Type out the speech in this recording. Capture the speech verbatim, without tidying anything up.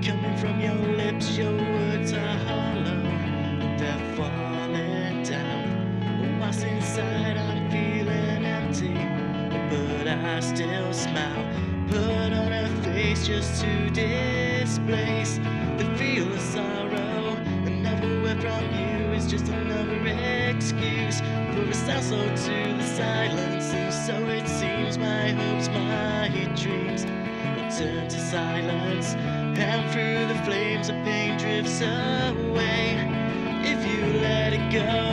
coming from your lips, your words are hollow, they're falling down. Whilst inside I'm feeling empty, but I still smile. Put on a face just to displace the feel of sorrow. Another word from you is just another excuse for a sound so to the silence. And so it seems my hopes, my dreams will turn to silence, and through the flames of pain drifts away. If you let it go,